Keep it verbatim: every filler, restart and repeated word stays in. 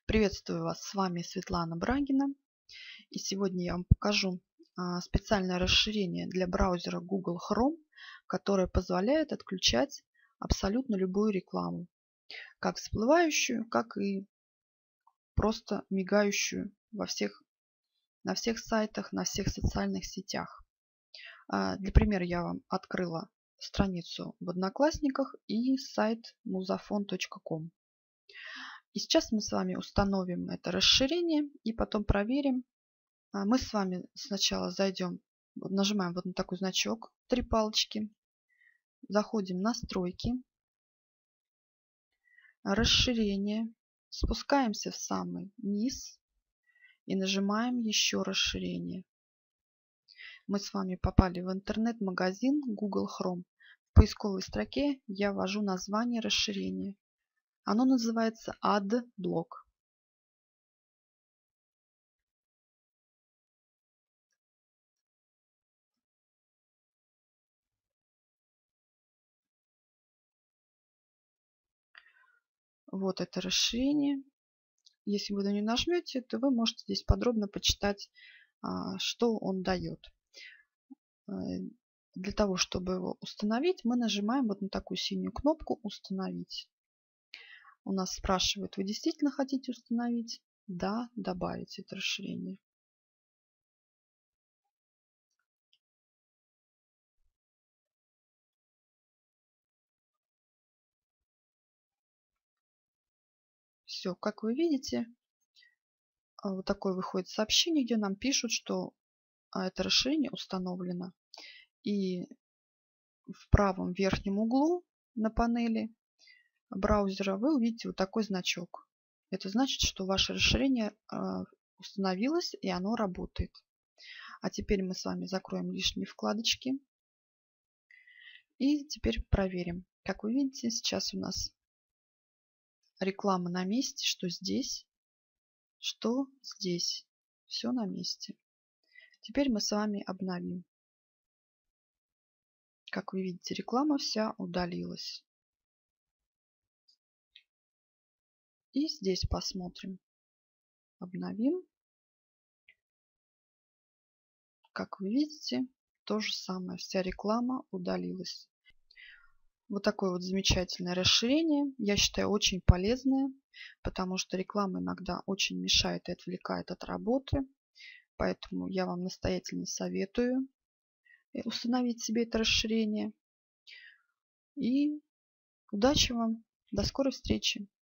Приветствую вас, с вами Светлана Брагина. И сегодня я вам покажу а, специальное расширение для браузера Google Chrome, которое позволяет отключать абсолютно любую рекламу, как всплывающую, как и просто мигающую во всех, на всех сайтах, на всех социальных сетях. А, для примера я вам открыла страницу в Одноклассниках и сайт музафон точка ком. И сейчас мы с вами установим это расширение и потом проверим. Мы с вами сначала зайдем, нажимаем вот на такой значок, три палочки, заходим в настройки, расширение, спускаемся в самый низ и нажимаем еще расширение. Мы с вами попали в интернет-магазин Google Chrome. В поисковой строке я ввожу название расширения. Оно называется AdBlock. Вот это расширение. Если вы на него нажмете, то вы можете здесь подробно почитать, что он дает. Для того, чтобы его установить, мы нажимаем вот на такую синюю кнопку «Установить». У нас спрашивают, вы действительно хотите установить? Да, добавить это расширение. Все, как вы видите, вот такое выходит сообщение, где нам пишут, что это расширение установлено. И в правом верхнем углу на панели браузера вы увидите вот такой значок. Это значит, что ваше расширение установилось и оно работает. А теперь мы с вами закроем лишние вкладочки. И теперь проверим. Как вы видите, сейчас у нас реклама на месте, что здесь, что здесь. Все на месте. Теперь мы с вами обновим. Как вы видите, реклама вся удалилась. И здесь посмотрим. Обновим. Как вы видите, то же самое. Вся реклама удалилась. Вот такое вот замечательное расширение. Я считаю, очень полезное, потому что реклама иногда очень мешает и отвлекает от работы. Поэтому я вам настоятельно советую установить себе это расширение. И удачи вам. До скорой встречи.